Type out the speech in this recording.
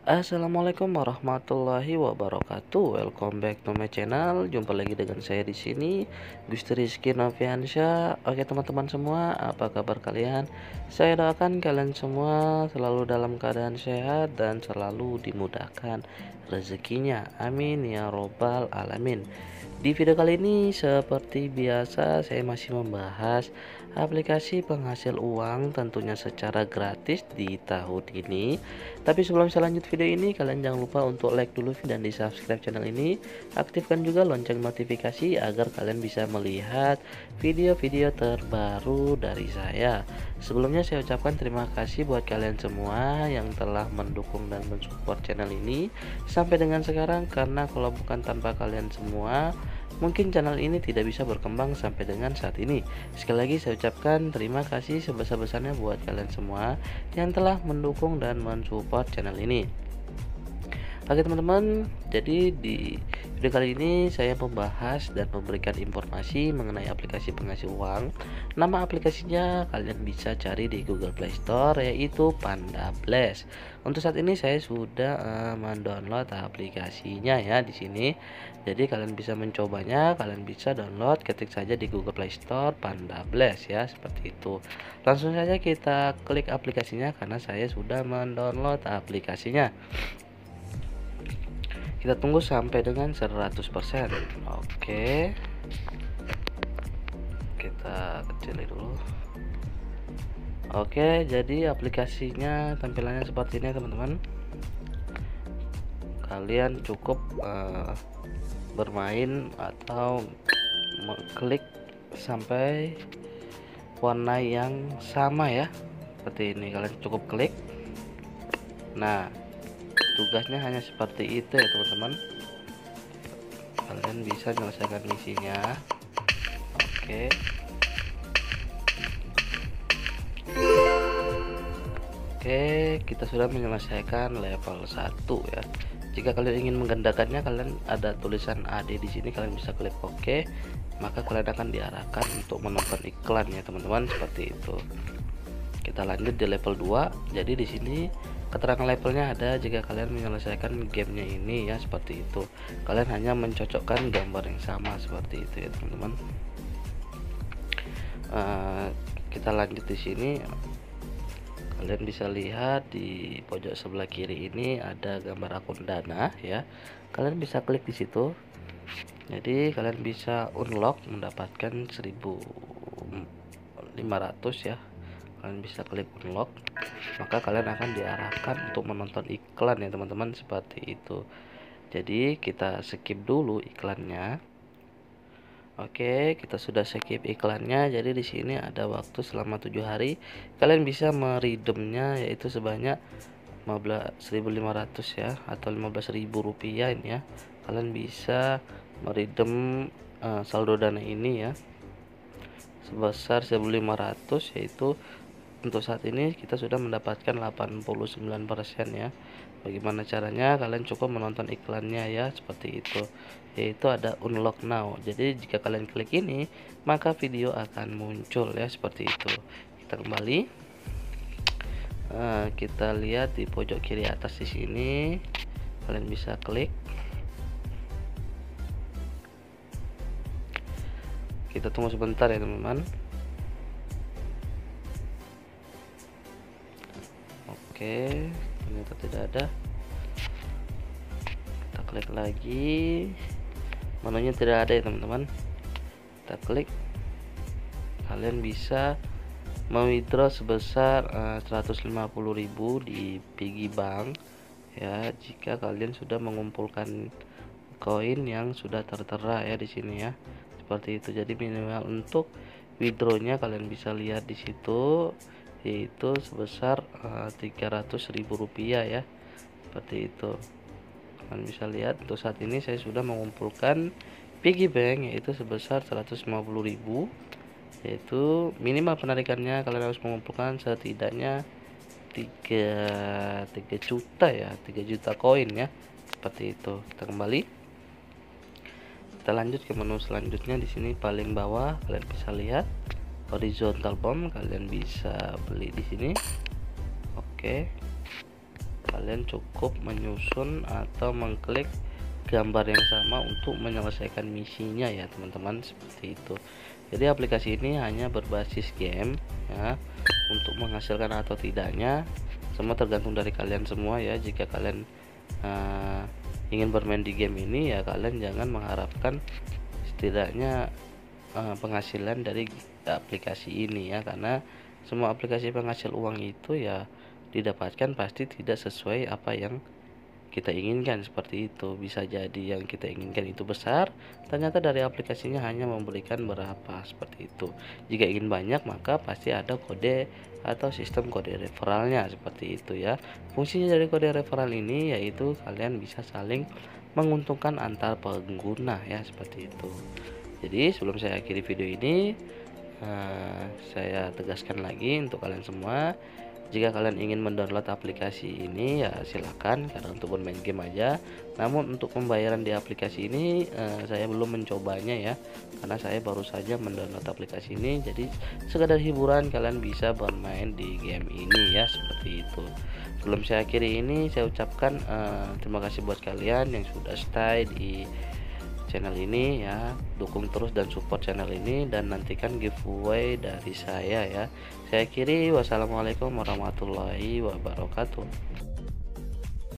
Assalamualaikum warahmatullahi wabarakatuh. Welcome back to my channel. Jumpa lagi dengan saya di sini, Gusti Rizky Noviansyah. Oke teman-teman semua, apa kabar kalian? Saya doakan kalian semua selalu dalam keadaan sehat dan selalu dimudahkan rezekinya. Amin ya robbal alamin. Di video kali ini seperti biasa saya masih membahas aplikasi penghasil uang tentunya secara gratis di tahun ini. Tapi sebelum saya lanjut video ini, kalian jangan lupa untuk like dulu dan di subscribe channel ini. Aktifkan juga lonceng notifikasi agar kalian bisa melihat video-video terbaru dari saya. Sebelumnya saya ucapkan terima kasih buat kalian semua yang telah mendukung dan mensupport channel ini sampai dengan sekarang, karena kalau bukan tanpa kalian semua mungkin channel ini tidak bisa berkembang sampai dengan saat ini. Sekali lagi saya ucapkan terima kasih sebesar-besarnya buat kalian semua yang telah mendukung dan mensupport channel ini. Oke teman-teman, jadi di video kali ini saya membahas dan memberikan informasi mengenai aplikasi penghasil uang. Nama aplikasinya kalian bisa cari di Google Play Store, yaitu Panda Blast. Untuk saat ini saya sudah mendownload aplikasinya ya di sini. Jadi kalian bisa mencobanya, kalian bisa download, ketik saja di Google Play Store Panda Blast ya, seperti itu. Langsung saja kita klik aplikasinya karena saya sudah mendownload aplikasinya. Kita tunggu sampai dengan 100%. Oke, kita kecilin dulu. Oke, jadi aplikasinya tampilannya seperti ini teman-teman. Kalian cukup bermain atau mengklik sampai warna yang sama ya, seperti ini. Kalian cukup klik. Nah, tugasnya hanya seperti itu ya teman-teman. Kalian bisa menyelesaikan misinya. Oke, kita sudah menyelesaikan level 1 ya. Jika kalian ingin menggandakannya, kalian ada tulisan AD di sini, kalian bisa klik OK, maka kalian akan diarahkan untuk menonton iklan ya teman-teman, seperti itu. Kita lanjut di level 2. Jadi di sini keterangan levelnya ada jika kalian menyelesaikan gamenya ini ya, seperti itu. Kalian hanya mencocokkan gambar yang sama, seperti itu ya teman-teman. Kita lanjut di sini. Kalian bisa lihat di pojok sebelah kiri ini ada gambar akun Dana ya. Kalian bisa klik di situ. Jadi kalian bisa unlock mendapatkan 1.500 ya. Kalian bisa klik unlock, maka kalian akan diarahkan untuk menonton iklan ya teman-teman, seperti itu. Jadi kita skip dulu iklannya. Oke, kita sudah skip iklannya. Jadi di sini ada waktu selama 7 hari. Kalian bisa meredeemnya yaitu sebanyak 1.500 ya, atau 15.000 rupiah ini ya. Kalian bisa meredeem saldo Dana ini ya sebesar 1.500, yaitu untuk saat ini kita sudah mendapatkan 89% ya. Bagaimana caranya? Kalian cukup menonton iklannya ya, seperti itu. Yaitu ada unlock now. Jadi jika kalian klik ini, maka video akan muncul ya, seperti itu. Kita kembali. Kita lihat di pojok kiri atas di sini. Kalian bisa klik. Kita tunggu sebentar ya teman-teman. Oke, ternyata tidak ada. Kita klik lagi, menunya tidak ada ya teman-teman. Kita klik. Kalian bisa mewithdraw sebesar 150.000 di Piggy Bank ya, jika kalian sudah mengumpulkan koin yang sudah tertera ya di sini ya, seperti itu. Jadi minimal untuk withdrawnya kalian bisa lihat di situ, yaitu sebesar 300.000 rupiah ya, seperti itu. Kalian bisa lihat untuk saat ini saya sudah mengumpulkan Piggy Bank yaitu sebesar 150.000, yaitu minimal penarikannya kalian harus mengumpulkan setidaknya 3 juta ya, 3 juta koin ya, seperti itu. Kita kembali, kita lanjut ke menu selanjutnya. Di sini paling bawah kalian bisa lihat horizontal bomb, kalian bisa beli di sini. Oke, kalian cukup menyusun atau mengklik gambar yang sama untuk menyelesaikan misinya ya teman-teman, seperti itu. Jadi aplikasi ini hanya berbasis game ya. Untuk menghasilkan atau tidaknya semua tergantung dari kalian semua ya. Jika kalian ingin bermain di game ini ya, kalian jangan mengharapkan setidaknya penghasilan dari aplikasi ini ya, karena semua aplikasi penghasil uang itu ya didapatkan pasti tidak sesuai apa yang kita inginkan, seperti itu. Bisa jadi yang kita inginkan itu besar, ternyata dari aplikasinya hanya memberikan berapa, seperti itu. Jika ingin banyak maka pasti ada kode atau sistem kode referralnya, seperti itu ya. Fungsinya dari kode referral ini yaitu kalian bisa saling menguntungkan antar pengguna ya, seperti itu. Jadi sebelum saya akhiri video ini, saya tegaskan lagi untuk kalian semua, jika kalian ingin mendownload aplikasi ini ya silakan, karena untuk bermain game aja. Namun untuk pembayaran di aplikasi ini saya belum mencobanya ya, karena saya baru saja mendownload aplikasi ini. Jadi sekadar hiburan kalian bisa bermain di game ini ya, seperti itu. Sebelum saya akhiri ini, saya ucapkan terima kasih buat kalian yang sudah stay di channel ini ya. Dukung terus dan support channel ini, dan nantikan giveaway dari saya ya. Saya akhiri, wassalamualaikum warahmatullahi wabarakatuh.